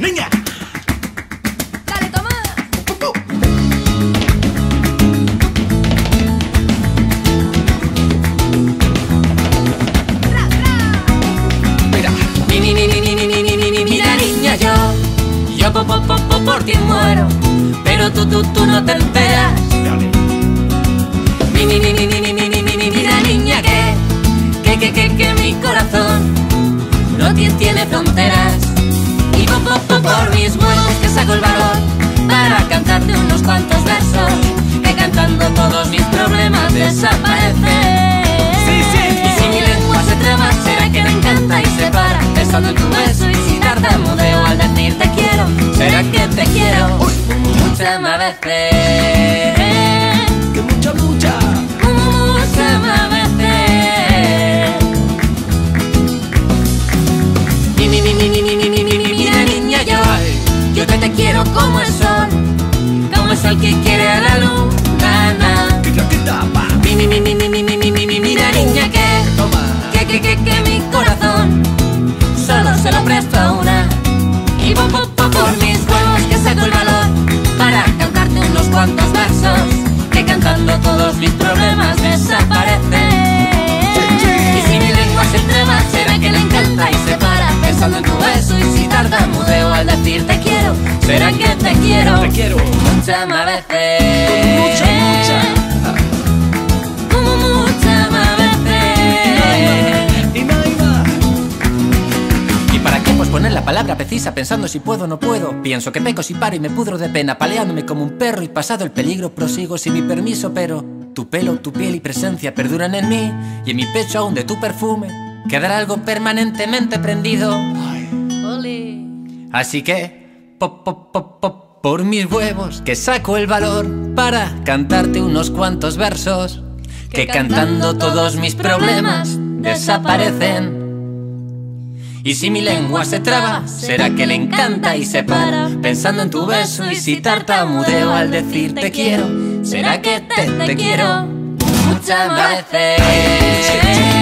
¡Niña! ¡Dale, toma! Mira. Mira niña, yo por ti muero, pero tú no te enteras. Dale. Mira niña, que mi corazón no tiene fronteras. Y por mis huevos que saco el valor para cantarte unos cuantos versos, que cantando todos mis problemas desaparecen. Y si mi lengua se traba, será que me encanta y se para pensando en tu beso. Y si tartamudeo al decir te quiero, será que te quiero muchas más veces. Que mucha. Muchas más veces. Mira niña, yo te quiero como el sol que quiere a la luna. Quita, pa. Mira niña, Toma. que mi corazón solo se lo presto a una. Y por mis huevos que saco el valor para cantarte unos cuantos versos, que cantando todos mis problemas desaparecen. Y si mi lengua se traba, será que le encanta y se para pensando en tu beso. Y si tartamudeo al decir te quiero, será que te quiero muchas más veces. Mucha. Muchas más veces. Y más. ¿Y para qué? Pues poner la palabra precisa, pensando si puedo o no puedo. Pienso que peco si paro y me pudro de pena, paleándome como un perro, y pasado el peligro prosigo sin mi permiso, pero tu pelo, tu piel y presencia perduran en mí, y en mi pecho aún de tu perfume quedará algo permanentemente prendido. Ole. Así que, por mis huevos que saco el valor para cantarte unos cuantos versos, que cantando todos mis problemas desaparecen. Y si mi lengua se traba, será que le encanta y se para pensando en tu beso. Y si tartamudeo al decir te quiero, será que te quiero muchas más veces.